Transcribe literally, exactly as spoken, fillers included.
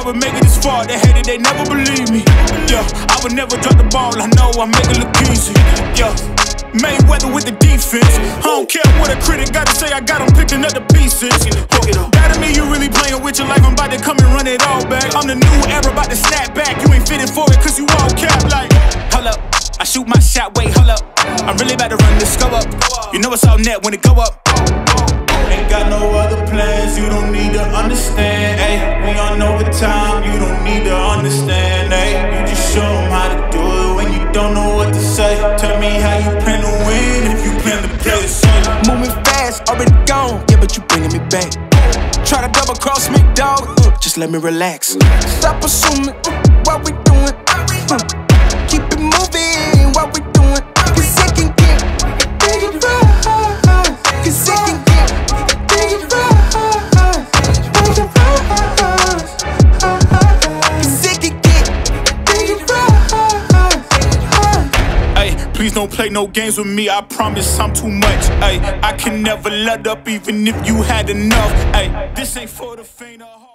I would make it this far. They hated, they never believe me. Yeah, I would never drop the ball. I know I make it look easy. Yeah, Mayweather with the defense. I don't care what a critic gotta say. I got them picking up the pieces. That to me, you really playing with your life. I'm about to come and run it all back. I'm the new era, about to snap back. You ain't fitting for it, cause you all cap like. Hold up, I shoot my shot, wait, hold up. I'm really about to run this go up. You know it's all net when it go up. Ain't got no other plans, you don't need to understand, ayy. We on overtime, you don't need to understand, ayy. You just show them how to do it when you don't know what to say. Tell me how you plan to win if you plan to play the same. Moving fast, already gone, yeah, but you bringing me back. Try to double cross me, dog, uh, just let me relax. Stop assuming uh, what we doing. Uh, keep it moving, what we doing. Cause it can get dangerous. Cause it can get dangerous. Cause it can get dangerous. Ay, please don't play no games with me, I promise I'm too much. Ay, I can never let up even if you had enough. Ay, this ain't for the faint of heart.